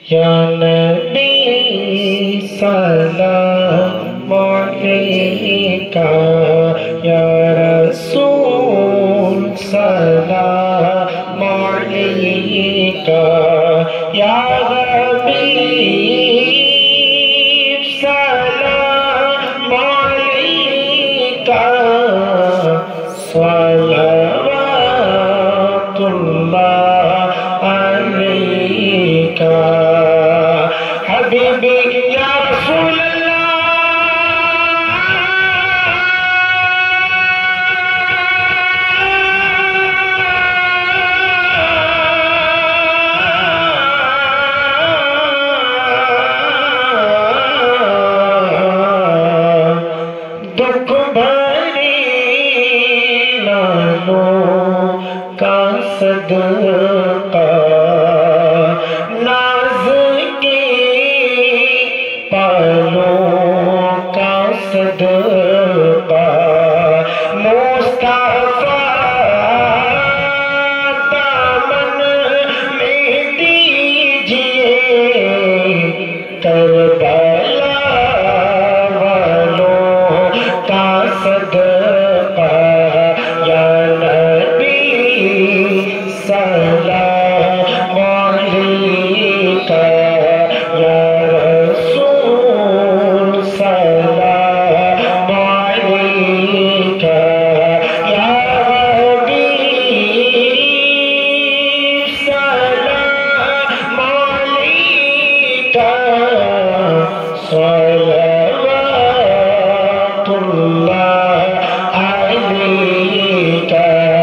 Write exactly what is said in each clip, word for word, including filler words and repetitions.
یا نبی سلام علیکہ، یا رسول سلام علیکہ، یا حبیب سلام علیکہ، صلوات اللہ علیکہ۔ حبیبی یا رسول دکھ بھری لالوں کا صدقہ، ناز کی پالوں کا صدقہ، مصطفیٰ دامن میں دیجئے، کربلا صدقہ، یا نبی سلام علیکہ، یا رسول سلام علیکہ، یا حبیب سلام علیکہ، صلوات اللہ علیکہ۔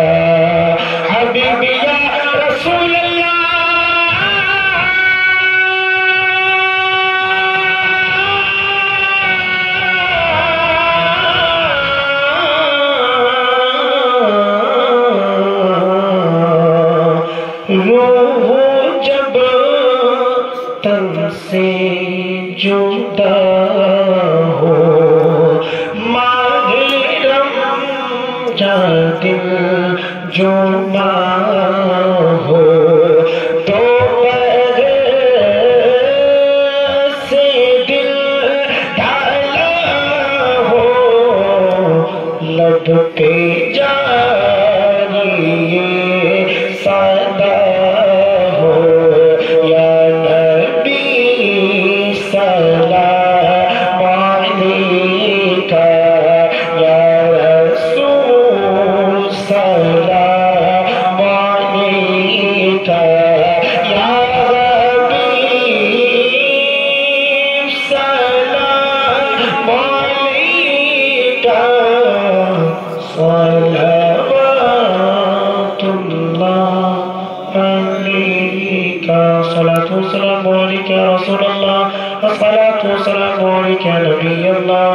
حبیبی یا رسول روح جب تن سے جدا ہو، دل جو نہ ہو، تو پہر سے دل ڈالا ہو، لب پہ جاری صدا ہو، یا نبی سلام علیکہ، یا سلام علیکہ، یا حبیب سلام علیکہ، صلوات اللہ علیکہ۔ صلاۃ و سلام علیکہ یا رسول اللہ، الصلاۃ والسلام علیکہ یا نبی اللہ۔